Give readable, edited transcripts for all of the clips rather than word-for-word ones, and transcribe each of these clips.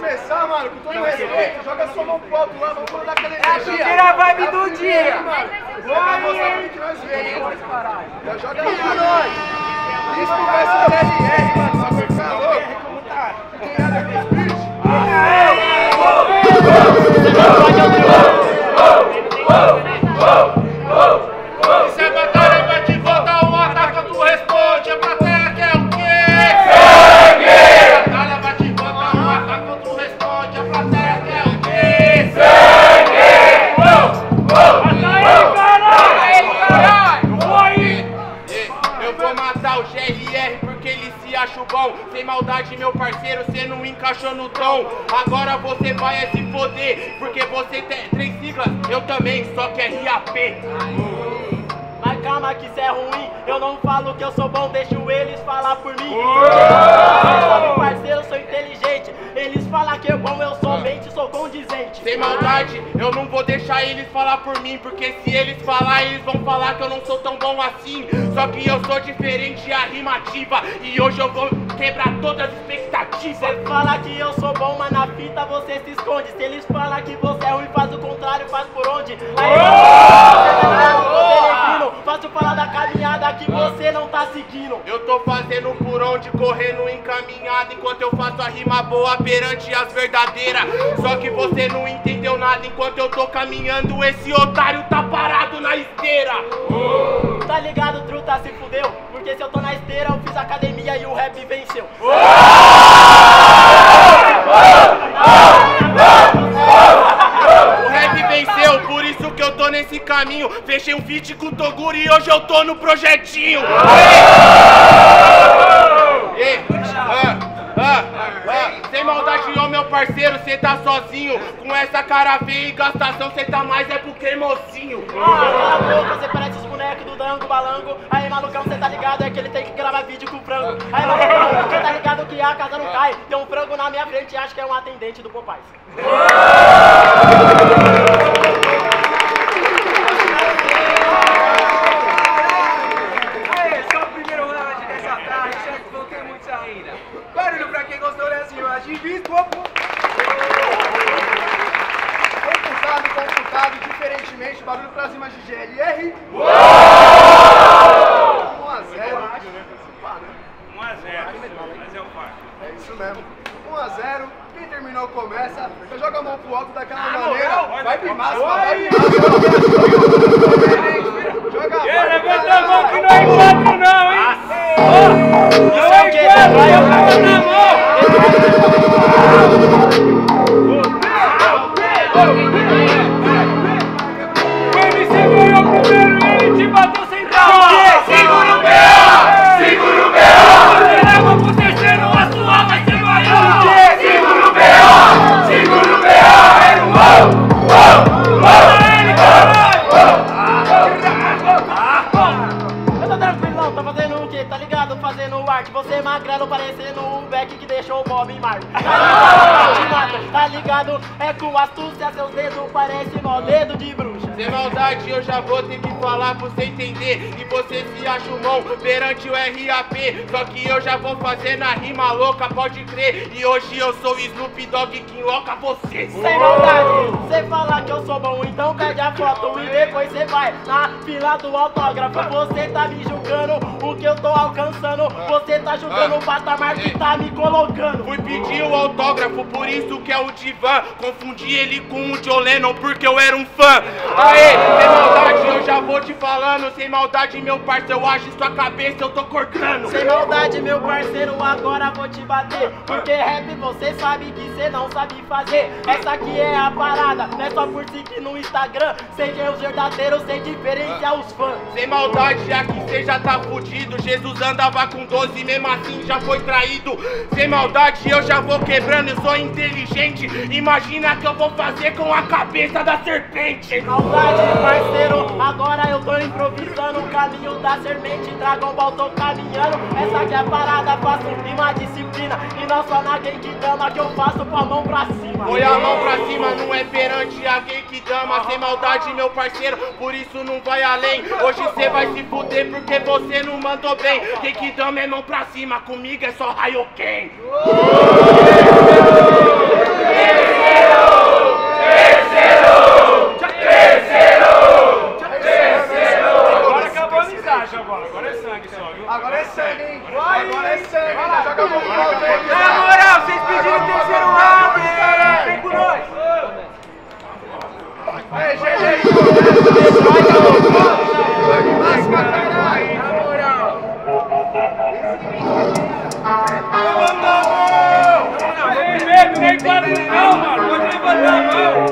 começar, mano, com todo respeito, joga sua mão pro alto lá, vamos mandar aquela energia. Tira a vibe do dia. Vamos mostrar o que nós vemos. Já joga aí pra nós. Isso que vai ser o LR, mano, só vai ficar louco. Tem nada a ver com isso? Se a batalha vai te voltar, um ataque tu responde. A plateia quer o quê? Sangue! A batalha vai te voltar, um ataque tu responde. A plateia quer o quê? Sangue! Eu vou matar o GRR porque ele se acha bom. Sem maldade, meu parceiro, cê não encaixou no tom. Agora você vai se foder, porque você tem 3 siglas, eu também, só que é RAP. Mas calma que isso é ruim, eu não falo que eu sou bom, deixo eles falar por mim. Meu parceiro, eu sou inteligente, eles falam que é bom, eu somente sou condizente. Sem maldade, eu não vou deixar eles falar por mim, porque se eles falar, eles vão falar que eu não sou tão bom assim. Só que eu sou diferente, a rima ativa, e hoje eu vou quebrar todas as expectativas. Você fala que eu sou bom, mas na fita você se esconde. Se eles falam que você é ruim, faz o contrário, faz por onde? Aí faço falar da caminhada que você não tá seguindo. Eu tô fazendo por onde, correndo encaminhado, enquanto eu faço a rima boa perante as verdadeiras. Só que você não entendeu nada, enquanto eu tô caminhando, esse otário tá parado na esteira. Tá ligado, truta, se fudeu? Porque se eu tô na esteira, eu fiz academia e o rap venceu. O rap venceu, por isso que eu tô nesse caminho. Fechei um feat com o Toguro e hoje eu tô no projetinho. Sem maldade, ó meu parceiro, cê tá sozinho. Com essa cara feia e gastação, cê tá mais é porque é mocinho. Cala a boca, você parece os bonecos do Dango Balango. Aí malucão, cê tá ligado, é que ele tem que gravar vídeo com frango. Aí malucão, cê tá ligado que a casa não cai. Tem um frango na minha frente e acho que é um atendente do Popeyes. Só o primeiro round dessa tarde, já que não tem muitos ainda. Barulho pra quem gostou das rimas de Bispo. Computado, diferentemente, barulho pra cima de GLR. 1 a 0. 1 a 0, mas é o par. É isso mesmo. 1 a 0. Quem terminou começa. Você joga a mão pro alto daquela maneira. Vai vir máxima, vai vir máxima. Joga a mão. Levanta a mão que não é enquadro não, hein? Isso é o que? Vai, eu tava na mão. O MC ganhou primeiro e ele te bateu sem dar. Segura o B.O. Segura o B.O. Você leva pro terceiro, a sua vai ser maior. Segura o B.O. Segura o B.O. Eu tô tranquilão, tá fazendo o quê? Tá ligado? Fazendo arte. Você magrelo parecendo um Beck que deixou o Bob em Marte. Tá ligado? É com astúcia, seus dedos parecem mó dedo de bruxa. Sem maldade, eu já vou ter que falar pra você entender. E você se acha um mão perante o RAP. Só que eu já vou fazer na rima louca, pode crer. E hoje eu sou o Snoop Dogg que enloca você. Sem maldade, cê fala que eu sou bom, então pede a foto e depois cê vai na fila do autógrafo. Você tá me julgando o que eu tô alcançando. Você tá julgando o patamar que tá me colocando. Fui pedir o autógrafo, por isso que é o Divan. Confundi ele com o John Lennon porque eu era um fã. Aê, sem maldade, eu já vou te falando. Sem maldade, meu parceiro, eu acho sua cabeça, eu tô cortando. Sem maldade, meu parceiro, agora vou te bater. Porque rap você sabe que cê não sabe fazer. Essa aqui é a parada, não é só por si que no Instagram sei quem é os verdadeiros, sei diferenciar os fãs. Sem maldade, aqui cê já tá fudido. Jesus andava com 12, mesmo assim já foi traído. Sem maldade, eu já vou quebrando, eu sou inteligente. Imagina que eu vou fazer com a cabeça da serpente. Maldade, parceiro, agora eu tô improvisando o caminho da serpente. Dragon Ball tô caminhando, essa aqui é a parada, faço rima disciplina. E não só na Genkidama que eu faço com a mão pra cima. Põe a mão pra cima, não é perante a Genkidama. Sem maldade, meu parceiro, por isso não vai além. Hoje cê vai se fuder porque você não mandou bem. Genkidama é mão pra cima, comigo é só Raioken. tem barulho não, mano. Pode levantar a mão.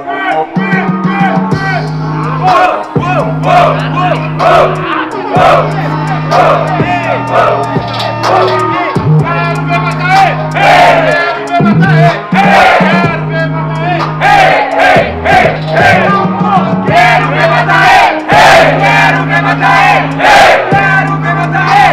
Quero ver matar ele! Quero ver matar ele! Quero ver matar ele! Quero ver matar ele! Quero ver matar ele! Quero ver matar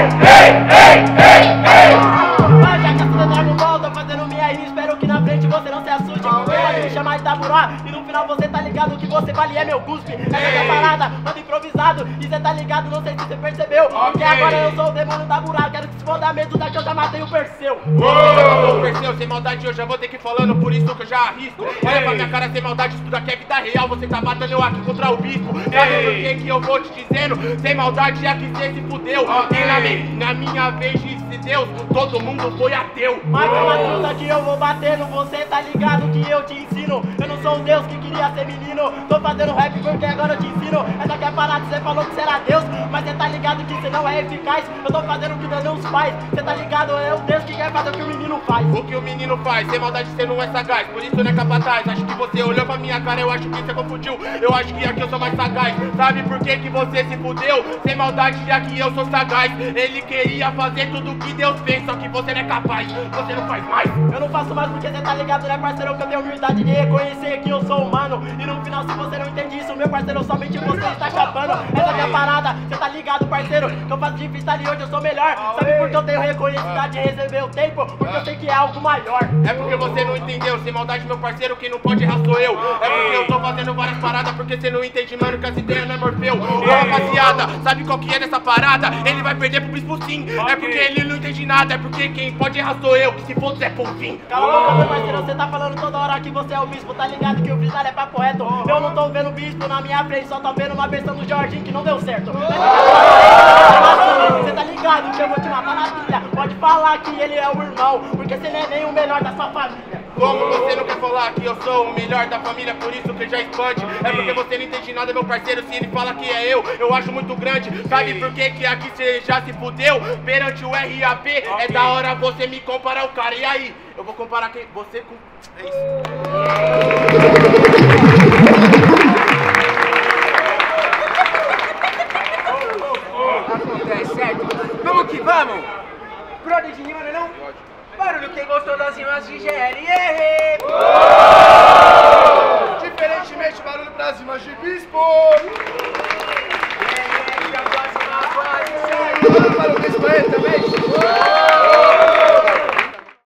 ele! Mas já que essa Dragon Ball, tô fazendo minha rima. Espero que na frente você não se assuste. Porque pode me chamar de Taburá. E no final você tá ligado que você vale é meu cuspe. Essa é a parada, manda improvisado. E cê tá ligado, não sei se você percebeu. Porque agora eu sou o demônio Taburá. Quero que se foda medo daqui eu já matei o Perseu. Ô, Perseu, sem maldade eu já vou ter que ir falando, por isso que eu já arrisco. Olha pra minha cara sem maldade, isso daqui é vida real. Você tá matando eu aqui contra o bispo. Sabe por que eu vou te dizendo? Sem maldade é que cê se fudeu. E na minha vez disse Deus, todo mundo foi ateu. Mas uma truta que eu vou batendo, você tá ligado que eu te ensino. Eu não sou um Deus que queria ser menino. Tô fazendo rap porque agora eu te ensino. Essa aqui é a parada, você falou que será Deus, mas você tá ligado que você não é eficaz. Eu tô fazendo o que Deus faz. Você tá ligado, é o Deus que quer fazer o que o menino faz. O que o menino faz, sem maldade você não é sagaz, por isso não é capataz. Acho que você olhou pra minha cara, eu acho que você confundiu. Eu acho que aqui eu sou mais sagaz. Sabe por que você se fudeu? Sem maldade, já que eu sou sagaz. Ele queria fazer tudo o que Deus fez, só que você não é capaz, você não faz mais. Eu não faço mais porque você tá ligado, né, parceiro? Que eu tenho humildade de reconhecer que eu sou humano. E no final, se você não entende isso, meu parceiro, somente você está chapando. Essa aqui é a parada, você tá ligado, parceiro? Que eu faço de freestyle e hoje eu sou melhor. Sabe por que eu tenho reconhecido de receber o tempo? Porque eu sei que é algo maior. É porque você não entendeu, sem maldade, meu parceiro, quem não pode errar sou eu. É porque eu tô fazendo várias paradas, porque você não entende, mano, que as ideias não é Morfeu. Ô, rapaziada, sabe qual que é dessa parada? Ele vai perder pro bispo sim. É porque ele não entende nada, é porque quem pode errar sou eu, que se for é por fim. Cala a boca, meu parceiro, você tá falando toda hora que você é o bispo. Tá ligado que o freestyle é papo reto. Eu não tô vendo o bispo na minha frente, só tô vendo uma versão do Jorginho que não deu certo. Você tá ligado que eu vou te matar na trilha. Pode falar que ele é o irmão, porque você não é nem o melhor da sua família. Como você não quer falar que eu sou o melhor da família, por isso que já expande. É porque você não entende nada, meu parceiro, se ele fala que é eu acho muito grande. Sabe por que aqui você já se fudeu? Perante o RAP, é da hora você me comparar o cara. E aí? Eu vou comparar quem? Você com... É isso. Acontece, certo? Vamos que vamos! Brother de rima, não? Barulho, quem gostou das rimas de GLR! Diferentemente, barulho pras rimas de bispo! GLR, a próxima fase, Barulho para o bispo aí também!